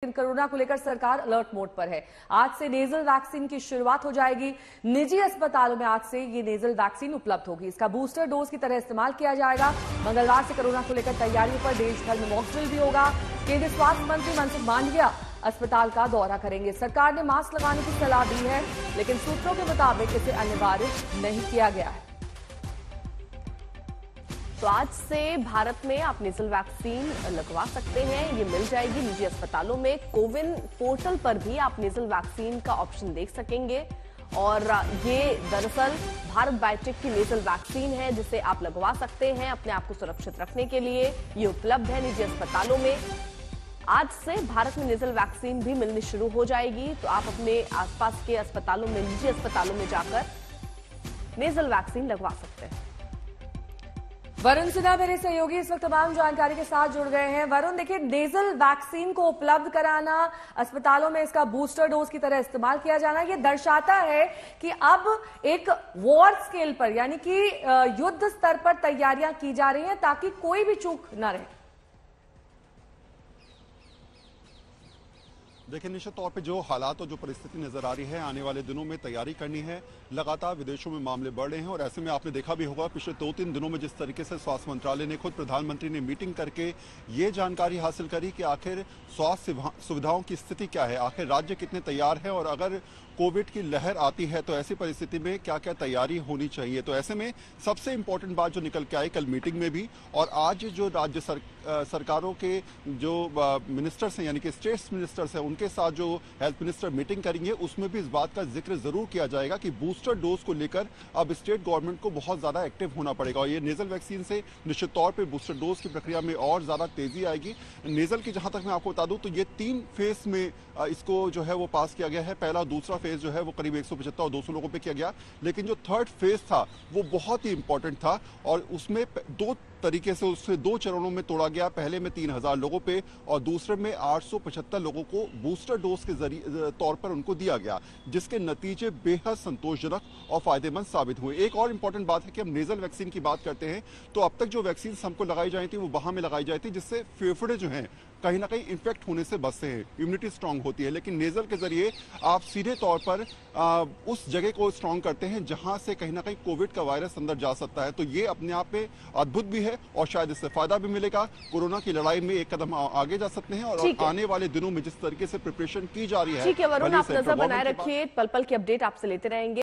लेकिन कोरोना को लेकर सरकार अलर्ट मोड पर है। आज से नेजल वैक्सीन की शुरुआत हो जाएगी। निजी अस्पतालों में आज से ये नेजल वैक्सीन उपलब्ध होगी। इसका बूस्टर डोज की तरह इस्तेमाल किया जाएगा। मंगलवार से कोरोना को लेकर तैयारियों पर देश भर में मॉक ड्रिल भी होगा। केंद्रीय स्वास्थ्य मंत्री मनसुख मांडविया अस्पताल का दौरा करेंगे। सरकार ने मास्क लगाने की सलाह दी है, लेकिन सूत्रों के मुताबिक इसे अनिवार्य नहीं किया गया है। तो आज से भारत में आप नेजल वैक्सीन लगवा सकते हैं। ये मिल जाएगी निजी अस्पतालों में। कोविन पोर्टल पर भी आप नेजल वैक्सीन का ऑप्शन देख सकेंगे। और ये दरअसल भारत बायोटेक की नेजल वैक्सीन है, जिसे आप लगवा सकते हैं अपने आप को सुरक्षित रखने के लिए। ये उपलब्ध है निजी अस्पतालों में। आज से भारत में नेजल वैक्सीन भी मिलनी शुरू हो जाएगी। तो आप अपने आसपास के अस्पतालों में, निजी अस्पतालों में जाकर नेजल वैक्सीन लगवा सकते हैं। वरुण सिन्हा मेरे सहयोगी इस वक्त तमाम जानकारी के साथ जुड़ गए हैं। वरुण, देखिए, नेजल वैक्सीन को उपलब्ध कराना, अस्पतालों में इसका बूस्टर डोज की तरह इस्तेमाल किया जाना, ये दर्शाता है कि अब एक वॉर स्केल पर, यानी कि युद्ध स्तर पर तैयारियां की जा रही हैं ताकि कोई भी चूक न रहे। देखिए, निश्चित तौर पे जो हालात और जो परिस्थिति नजर आ रही है, आने वाले दिनों में तैयारी करनी है। लगातार विदेशों में मामले बढ़ रहे हैं और ऐसे में आपने देखा भी होगा पिछले 2-3 दिनों में जिस तरीके से स्वास्थ्य मंत्रालय ने, खुद प्रधानमंत्री ने मीटिंग करके ये जानकारी हासिल करी कि आखिर स्वास्थ्य सुविधाओं की स्थिति क्या है, आखिर राज्य कितने तैयार है और अगर कोविड की लहर आती है तो ऐसी परिस्थिति में क्या क्या तैयारी होनी चाहिए। तो ऐसे में सबसे इंपॉर्टेंट बात जो निकल के आई कल मीटिंग में भी, और आज जो राज्य सरकारों के जो मिनिस्टर्स हैं, यानी कि स्टेट्स मिनिस्टर्स हैं, उनके साथ जो हेल्थ मिनिस्टर मीटिंग करेंगे, उसमें भी इस बात का जिक्र जरूर किया जाएगा कि बूस्टर डोज को लेकर अब स्टेट गवर्नमेंट को बहुत ज्यादा एक्टिव होना पड़ेगा। और ये नेजल वैक्सीन से निश्चित तौर पर बूस्टर डोज की प्रक्रिया में और ज्यादा तेजी आएगी। नेजल की जहां तक मैं आपको बता दूं तो ये 3 फेज में इसको जो है वो पास किया गया है। पहला दूसरा फेज जो है वो करीब 175 और 200 लोगों पे किया गया, लेकिन जो थर्ड फेज था वो बहुत ही इंपॉर्टेंट था और उसमें 2 तरीके से उसे 2 चरणों में तोड़ा गया। पहले में 3000 लोगों पे और दूसरे में 875 लोगों को बूस्टर डोज के जरिए तौर पर उनको दिया गया, जिसके नतीजे बेहद संतोषजनक और फायदेमंद साबित हुए। एक और इंपॉर्टेंट बात है कि हम नेजल वैक्सीन की बात करते हैं तो अब तक जो वैक्सीन हमको लगाई जाती थी वो बाह में लगाई जाती, जिससे फेफड़े जो हैं कहीं ना कहीं इन्फेक्ट होने से बचते हैं, इम्यूनिटी स्ट्रांग होती है। लेकिन नेजल के जरिए आप सीधे तौर पर उस जगह को स्ट्रांग करते हैं जहां से कहीं ना कहीं कोविड का वायरस अंदर जा सकता है। तो ये अपने आप में अद्भुत भी है और शायद इससे फायदा भी मिलेगा। कोरोना की लड़ाई में एक कदम आगे जा सकते हैं और आने वाले दिनों में जिस तरीके से प्रिपरेशन की जा रही है। ठीक है वरुण, आप नजर बनाए रखिए, पल पल की अपडेट आपसे लेते रहेंगे।